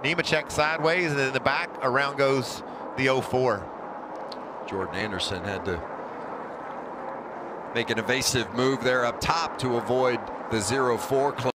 Nemechek sideways, and then in the back, around goes the 04. Jordan Anderson had to make an evasive move there up top to avoid the 04 close.